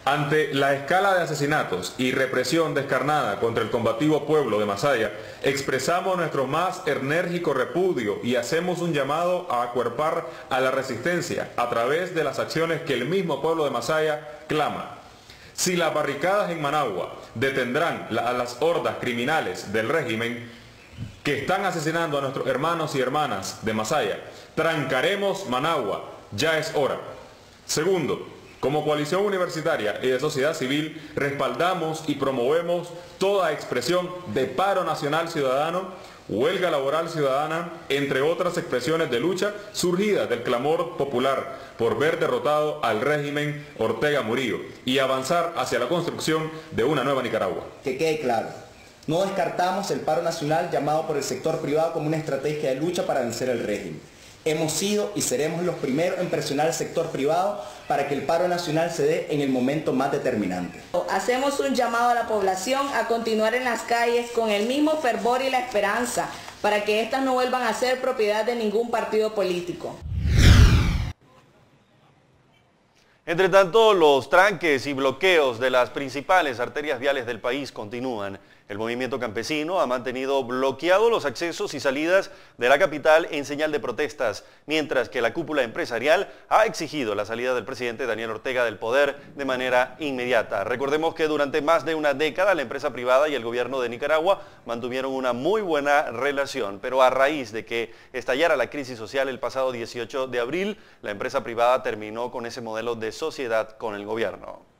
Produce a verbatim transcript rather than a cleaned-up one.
Ante la escala de asesinatos y represión descarnada contra el combativo pueblo de Masaya, expresamos nuestro más enérgico repudio y hacemos un llamado a acuerpar a la resistencia a través de las acciones que el mismo pueblo de Masaya clama. Si las barricadas en Managua detendrán a las hordas criminales del régimen que están asesinando a nuestros hermanos y hermanas de Masaya, trancaremos Managua, ya es hora. Segundo, como coalición universitaria y de sociedad civil, respaldamos y promovemos toda expresión de paro nacional ciudadano, huelga laboral ciudadana, entre otras expresiones de lucha surgidas del clamor popular por ver derrotado al régimen Ortega Murillo y avanzar hacia la construcción de una nueva Nicaragua. Que quede claro, no descartamos el paro nacional llamado por el sector privado como una estrategia de lucha para vencer el régimen. Hemos sido y seremos los primeros en presionar al sector privado para que el paro nacional se dé en el momento más determinante. Hacemos un llamado a la población a continuar en las calles con el mismo fervor y la esperanza para que éstas no vuelvan a ser propiedad de ningún partido político. Entre tanto, los tranques y bloqueos de las principales arterias viales del país continúan. El movimiento campesino ha mantenido bloqueados los accesos y salidas de la capital en señal de protestas, mientras que la cúpula empresarial ha exigido la salida del presidente Daniel Ortega del poder de manera inmediata. Recordemos que durante más de una década la empresa privada y el gobierno de Nicaragua mantuvieron una muy buena relación, pero a raíz de que estallara la crisis social el pasado dieciocho de abril, la empresa privada terminó con ese modelo de sociedad con el gobierno.